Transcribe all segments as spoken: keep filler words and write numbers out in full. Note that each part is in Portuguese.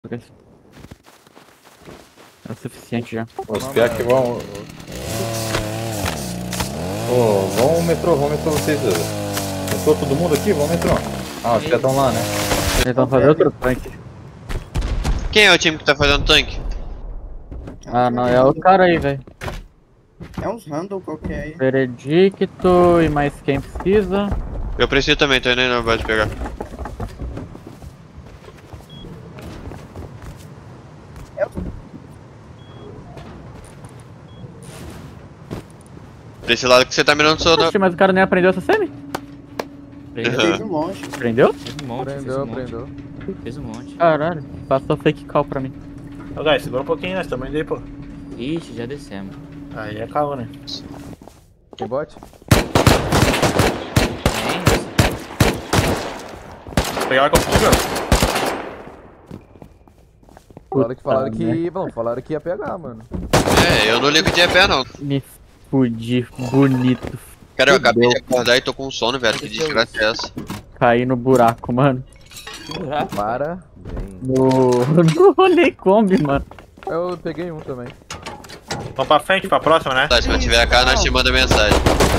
É o suficiente já. Os piá que vão. Ô, vão ao metrô, vão ao metrô vocês. Metrô todo mundo aqui? Vão ao metrô. Ah, os piá estão lá, né? Eles vão fazer outro tanque. Quem é o time que tá fazendo tanque? Ah, não, é o cara aí, velho. É uns random qualquer aí. Veredicto e mais quem precisa. Eu preciso também, tô indo aí na base pegar. Desse lado que você tá mirando, sou da... Oxe, mas o cara nem aprendeu essa semi? Uhum. Teve um monte. Aprendeu? Fez um monte, fez Aprendeu, um monte. aprendeu. Fez um monte. Caralho, passou fake call pra mim. Ô, guys, segura um pouquinho, nós estamos indo aí, pô. Ixi, já descemos. Aí é caô, né? Tem bot? Vou pegar com fogo, meu. Falaram que falaram Puta que. Não, falaram que ia pegar, mano. É, eu não ligo de E P não. Me fudi, bonito. Cara, eu Fudeu. acabei de acordar e tô com sono, velho. Que desgraça é essa? Caí no buraco, mano. Que buraco. Para. No. No rolê Kombi, mano. Eu peguei um também. Vamos pra frente, pra próxima, né? Tá, se mantiver a cara, nós te manda mensagem.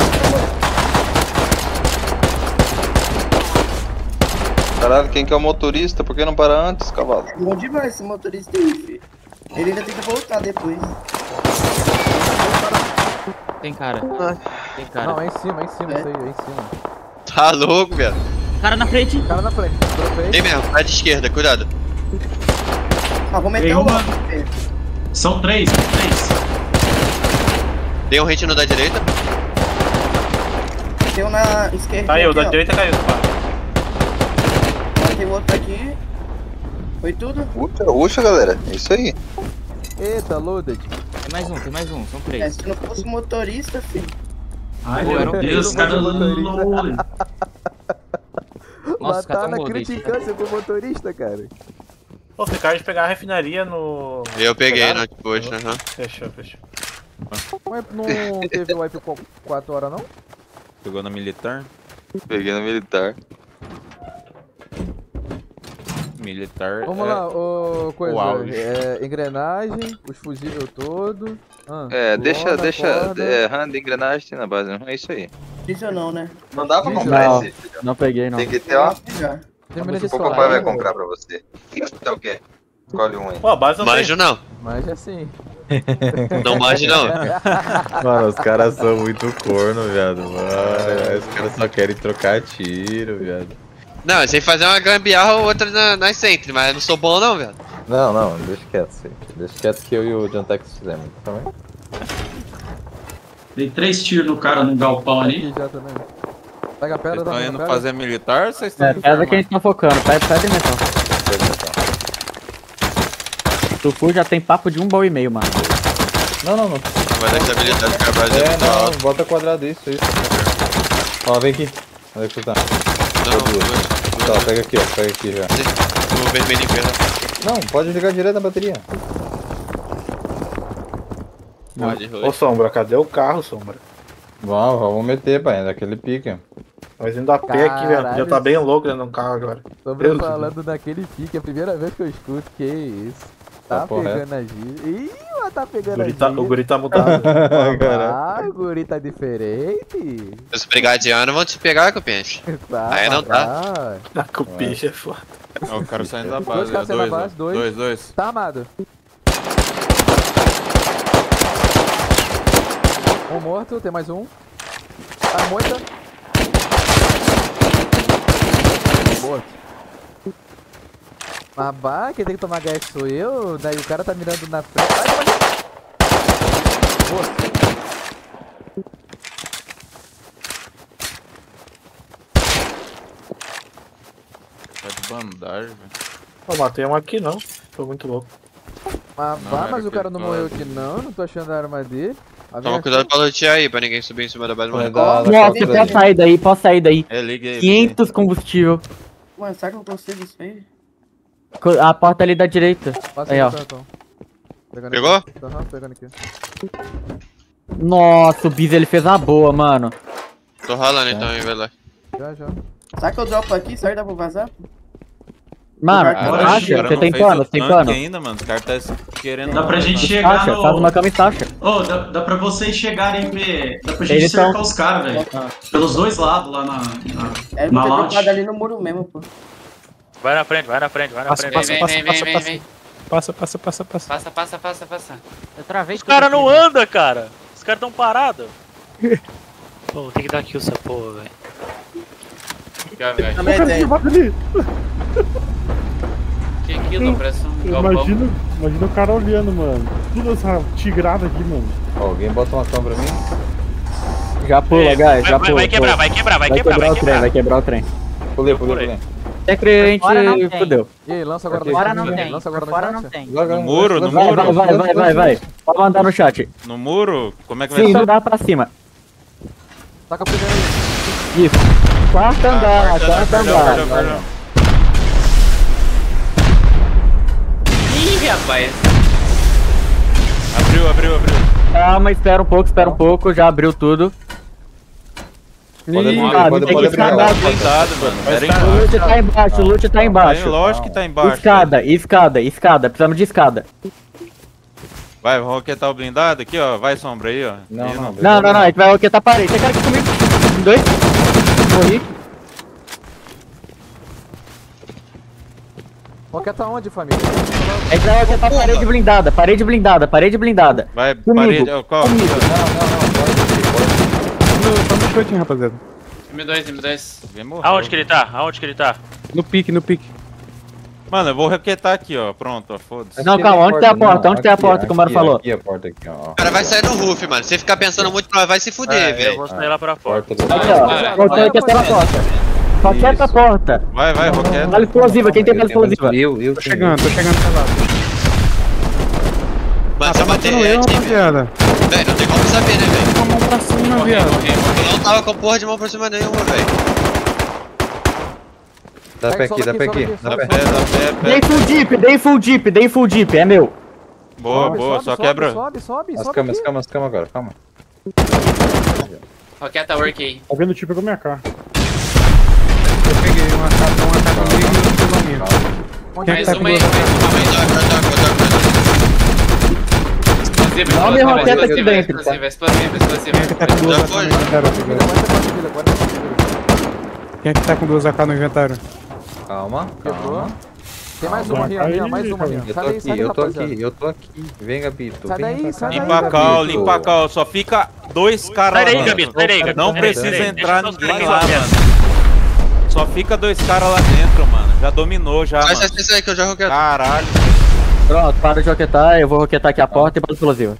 Caralho, quem que é o motorista? Por que não para antes, cavalo? É bom demais esse motorista aí, filho. Ele ainda tem que voltar depois. Tem cara. Tem cara. Não, é em cima, é em cima, É. isso aí, é em cima. Tá louco, velho. Cara na frente. Cara na frente, dropei. Tem mesmo, tá de esquerda, cuidado. Ah, vou meter Tem o uma. logo, filho. São três, são três. Tem um hit no da direita. Tem um na esquerda. Caiu, aqui, da ó. direita caiu, pá. Tem outro aqui. Foi tudo? Uxa, uxa, galera. É isso aí. Eita, loaded. Tem mais um, tem mais um. São É, três. se não fosse motorista, filho. Ai, Pô, era um meu Deus, três, cara. um motorista. Nossa, os caras Matar tão na loaded. criticância pro motorista, cara. Pô, ficaram de pegar a refinaria no... Eu peguei Pegaram? no outpost, aham. Fechou, fechou. Mas não teve wipe quatro horas, não? Pegou na militar? Peguei no militar. Militar. Vamos é... lá, ô coisa. o auge. É, engrenagem, os fusíveis todo. Ah, É, deixa, lona, deixa. corda. É, hand, engrenagem tem na base. É isso aí. Isso ou não, né? Não dá pra Não, comprar esse. Não peguei, não. Tem que ter, ó. Já. Termina de O solar. papai vai comprar pra você. Então o quê? Escolhe um aí. Pô, a base não tem. Manjo não. Mas assim. Não manjo não. Mano, os caras são muito corno, viado. Mano, os caras só querem trocar tiro, viado. Não, eu sei fazer uma gambiarra ou outra na, nas centro, mas eu não sou bom não, velho. Não, não, deixa quieto. Sim. Deixa quieto que eu e o Jantex fizemos. Também. Dei três tiros no cara no galpão ali. Aqui já também. Pega a Vocês pedra, estão dá indo pedra. fazer militar ou vocês estão É, indo pedra farmar? que a gente tá focando, pede pedra e metal. Tufu já tem papo de um bom e meio, mano. Não, não, não. Vai dar estabilidade pra base É, muito não, alta. bota quadrado, isso, isso. Ó, vem aqui. Onde é que tu tá? Não, duas. duas. Tá, pega aqui, ó, pega aqui já. O vermelho inteiro. Não, pode ligar direto na bateria. Pode, Ô, Rui. Sombra, cadê o carro, Sombra? Vamos, vamos meter, pai, naquele pique. Nós indo a pé aqui, velho. Já Caralho. tá bem louco dentro do carro agora. Sobre Deus falando naquele pique, é a primeira vez que eu escuto. Que isso? Tá Tá porra, pegando a gira. Ih, mas tá O pegando guri a tá, gira. o guri tá mudado. Ah, o guri tá diferente. Os brigadianos vão te pegar, cupinhas. Tá, Aí não tá. tá. Tá com o bicho, é foda. Ó, o cara saindo da Dois base. caras ó, saindo da Dois, base, ó. dois. dois, dois. Tá armado. Um morto, tem mais um. A moita. Morto. Mas bah, quem tem que tomar gás sou eu, daí o cara tá mirando na frente. Ai, mas... Morto. Tá de bandagem, velho. Pô, matei um aqui não. Tô muito louco. Mas Não, bah, era mas o cara não aquele morreu bode. aqui não, não tô achando a arma dele. A Toma minha- cuidado pra lutear aí, pra ninguém subir em cima da base e Vai morrer. dar- dá Nossa, quatro posso ali. sair daí, posso sair daí. É, liguei. quinhentos combustível. Mano, será que eu consigo isso aí? Co- A porta ali da direita. Passa Aí, aí, ó. então. Pegando Pegou? Aqui. Aham, pegando aqui. Nossa, o Biz ele fez uma boa, mano. Tô ralando então, hein, velho. Já, já. Será que eu dropo aqui? Será que dá pra vazar? Mano, Cara, Bora, acha? cara, Você não tem fez pano? o Tem tanque pano? ainda, mano. Os caras tá querendo... Dá pra gente chegar Taxa, no... faz uma cama e taxa. Ô, dá, dá pra vocês chegarem ver. Dá pra gente Eles cercar tão- os caras, velho. Pelos dois lados lá na, na, É, na vou ter launch. dropado ali no muro mesmo, pô. Vai na frente, vai na frente, vai na Passa, frente. passa, Vem, passa, vem, passa, vem, passa. vem, vem. Passa, passa, passa, passa. Passa, passa, passa, passa. Eu travei Os caras não andam, cara. Os caras tão parados. Pô, tem que dar kill essa porra, velho. Também tem. Que kill, parece um galpão. Imagina, imagina o cara olhando, mano. Tudo essa tigrada aqui, mano. Ó, alguém bota uma cama pra mim? Já pula, Vai, guys, vai, já vai, pula. vai quebrar, pula. vai quebrar, vai Vai quebrar, vai quebrar o trem, quebrar. vai quebrar o trem. Pulei, pulei, pulei. É crente, Fora não tem. fudeu. E aí, lança agora Aqui. no Fora chat. não ninguém. tem. Lança agora no Fora chat. não tem. Joga, No muro, no Vai, muro. vai, vai, vai, vai, vai. Pode mandar no chat. No muro? Como é que vai Sim, ser? andar pra cima. Taca primeiro aí. Isso. Quarto andar, quarto andar. Perdão, perdão. Ih, rapaz. Abriu, abriu, abriu. Calma, espera um pouco, espera um pouco. Já abriu tudo. Pode abrir, Ah, pode, tem pode que abrir. escalar. ó. Blindado, mano. Pera aí. O loot tá embaixo, o loot tá É embaixo. lógico que tá embaixo. Escada, escada, escada. Precisamos de escada. Vai, vamos roquetar o blindado aqui, ó. Vai, sombra aí, ó. Não, Aí, não. Não, não, não. A gente vai roquetar a parede. Tem cara aqui comigo. Um, dois. Morri. Roqueta onde, família? A gente vai roquetar a parede blindada, parede blindada, parede blindada. Vai, Comigo, parede. Ó, qual? comigo. Tá no cantinho, rapaziada. M dois, M dois. Alguém morreu. Aonde que ele tá? Aonde que ele tá? No pique, no pique. Mano, eu vou roquetar aqui, ó. Pronto, ó. Foda-se. Não, calma, onde tem a porta? Onde tem a porta, como o mano aqui, falou? Aqui a porta aqui, ó. O cara vai sair no roof, mano. Se ficar pensando muito, vai se fuder, É, eu velho. vou sair lá pra fora. Porta do Aqui, ó. Voltei aqui até na porta. Roqueta a porta. Vai, vai, roqueta. Bala explosiva, quem tem bala explosiva? Eu, eu. Tô chegando, tô chegando pra lá. Mano, se eu bater Não, eu, red, velho, rapaziada. não tem como saber, né, velho? Com a mão pra cima, viado. Eu não tava com porra de mão por cima nenhuma, velho. Dá pé aqui, dá pé aqui. Dá Dá pé. pé, dá pé, Dei pé. full deep, dei full deep, dei full deep, é meu. Boa, Sobe, boa, sobe, só sobe, quebra. Sobe, sobe, As sobe. camas, aqui. camas, camas agora, calma. Roqueta work aí. Alguém do tipo pegou minha cara. Eu peguei uma carta, uma carta comigo e uma pegou a minha. Onde é Mais que tá uma aí, mais uma, mais uma. Explosiva, Não me explosiva, roqueta aqui explosiva, dentro, tá? explosiva, explosiva, explosiva. Quem é que tá com duas Já A K foi. no inventário? Família, aguenta pra família, aguenta pra família. Quem é que tá com duas A K no inventário? Calma, Quebrou. calma. Tem mais uma ali, ali, ó, mais uma ali. ó. Eu Sai tô daí, sai aqui, daí, eu tô rapaziada. aqui, eu tô aqui. Vem, Gabito. Sai vem daí, pra sai cá. daí. Limpa a cal, Gabito. limpa a cal. Só fica dois caras Sai lá. daí, mano. Gabito, sai daí, Gabito. Não sai daí, precisa sai daí. entrar Deixa os ninguém caras lá, dentro. mano. Só fica dois caras lá dentro, mano. Já dominou, já, Faz mano. essa aí que eu já roqueto. Caralho. Pronto, para de roquetar, eu vou roquetar aqui a porta e bala explosiva.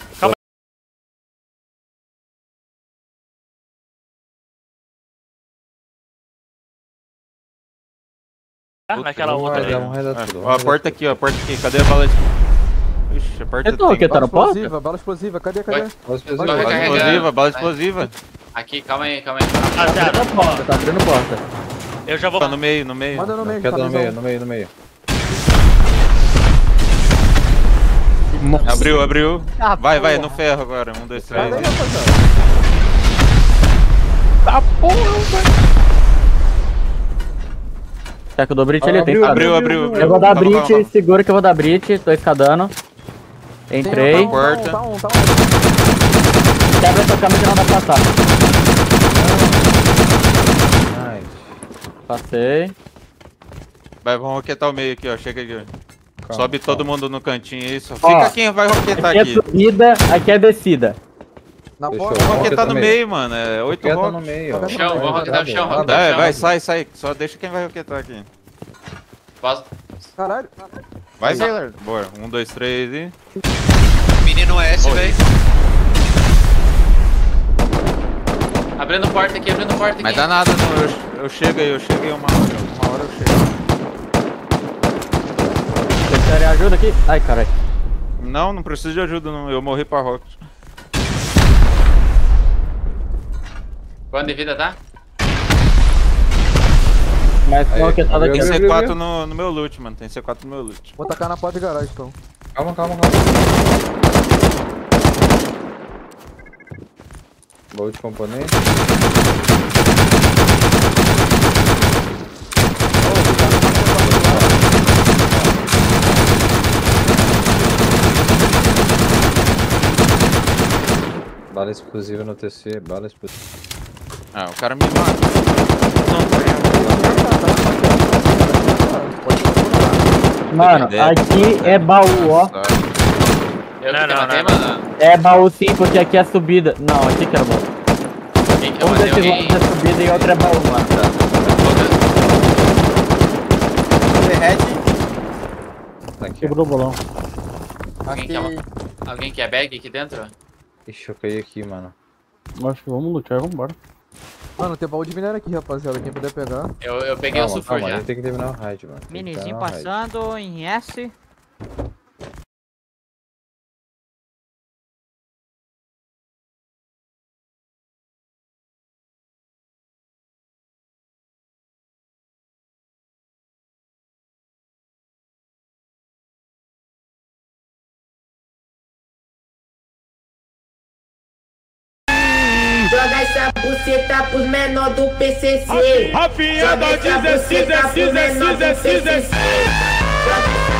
Ah, naquela Vamos outra guardar, ali. vamos guardar tudo, Ó, a vamos porta aqui, ó. A porta aqui. Cadê a bala? Ixi, a porta Eu tô tem- roquetando Bala a porta? explosiva, bala explosiva, cadê, cadê? Vai. Vamos fazer Vai Bala recarregar. explosiva, bala explosiva. Aqui, calma aí, calma aí. Tá Rapaziada, abrindo porta, tá abrindo porta. eu já vou... Tá no meio, no meio. Manda no meio, Queda no capizão. meio, no meio, no meio. Abriu, abriu. Ah, Vai, vai, porra. no ferro agora. Um, dois, Sai três. daí, hein? rapaziada. Tá que eu dou brit ali, tem escada. Abriu, abriu. Eu vou dar Calma, calma, brit, segura que eu vou dar brit, tô escadando. Tem um, Entrei. tá um, Porta. Tá um, tá um, tá um. Quebra essa câmera que não dá pra passar. Ai, Passei. Vai, vamos roquetar o meio aqui, ó. Chega aqui, ó. calma, Sobe calma. todo mundo no cantinho aí. Só Ó, fica quem vai roquetar Aqui é aqui. subida, aqui é descida. Na Fechou. porta. Vamos roquetar no no meio. meio, mano. É oito Queda no rock. meio, ó. Chão, vamos roquetar no chão, Nada, roquetar. Vai, chão. vai, sai, sai. Só deixa quem vai roquetar aqui. Pausa. Caralho. Vai, Sailor. Bora. Um, dois, três e. Menino S, velho. Abrindo porta aqui, abrindo porta aqui. Mas dá nada, não. Eu, eu chego aí, eu chego aí uma hora. Uma hora eu chego. Vocês querem ajuda aqui? Ai, caralho. Não, não preciso de ajuda, não. Eu morri pra rock. Quanto de vida tá? Mas Aí, qual que tá abriu, daqui? Tem abriu. C quatro no, no meu loot, mano. Tem C quatro no meu loot. Vou tacar na porta de garagem, então. Calma, calma, calma. Baú de componente. Bala explosiva no T C, bala explosiva. Ah, o cara me mata. Mano, aqui é baú, ó. Eu não, não, não, mano. É baú sim, porque aqui é subida. Não, aqui que era baú. Quem que eu Um matei desses alguém? lados é subida e outro é baú, mano. Overhead. Aqui, Quebrou o bolão. Acho que... Alguém quer bag aqui dentro? Ixi, eu caí aqui, mano. Acho que vamos lutar, vambora. Mano, tem baú de minério aqui, rapaziada. Quem puder pegar. Eu, eu peguei Calma, o sulfur calma, já. a gente tem que terminar o raid, mano. Tem que Minizinho terminar o raid. passando em S. Joga essa buceta pros menor do P C C. Rafinha da dezesseis, dezesseis, dezesseis, dezesseis.